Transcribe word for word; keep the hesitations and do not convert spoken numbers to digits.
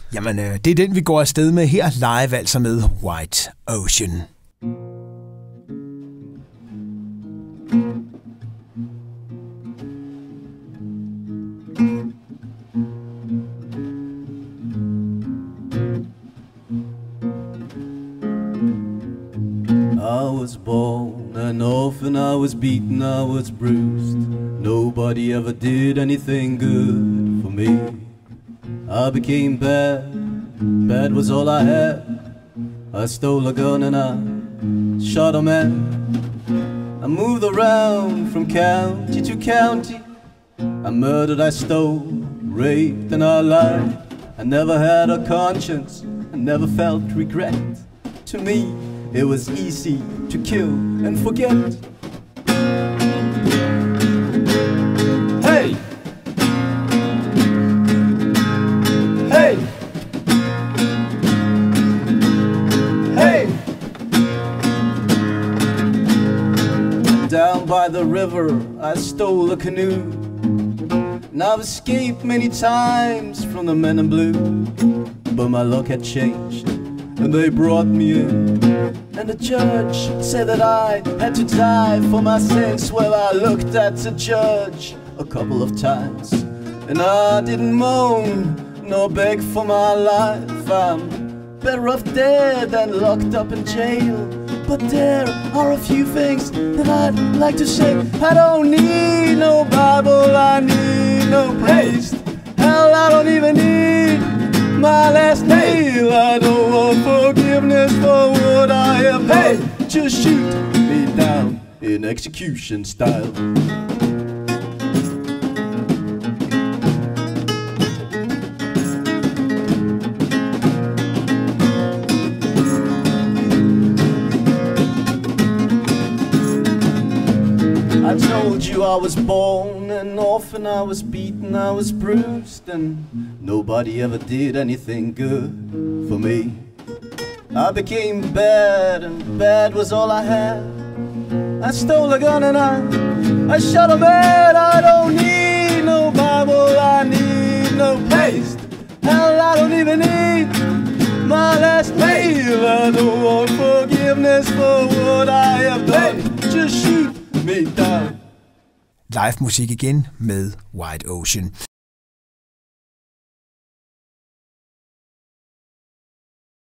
Jamen, øh, det er den, vi går afsted med her live, altså med White Ocean. I was born an orphan, I was beaten, I was bruised. Nobody ever did anything good for me. I became bad, bad was all I had. I stole a gun and I shot a man. I moved around from county to county. I murdered, I stole, raped and I lied. I never had a conscience, I never felt regret. To me, it was easy to kill and forget. Hey! Hey! Hey! Down by the river, I stole a canoe. And I've escaped many times from the men in blue. But my luck had changed, and they brought me in. And the judge said that I had to die for my sins. Well, I looked at the judge a couple of times, and I didn't moan nor beg for my life. I'm better off dead than locked up in jail. But there are a few things that I'd like to say. I don't need no Bible, I need no priest. Hell, I don't even need my last meal. I don't want forgiveness for what I have done. Hey, just shoot me down in execution style. I told you I was born an orphan, I was beaten, I was bruised, and nobody ever did anything good for me. I became bad, and bad was all I had. I stole a gun and I, I shot a man. I don't need no Bible, I need no paste. Hell, I don't even need my last meal. I don't want forgiveness for what I have done. Just shoot me down. Live musik igen med White Ocean.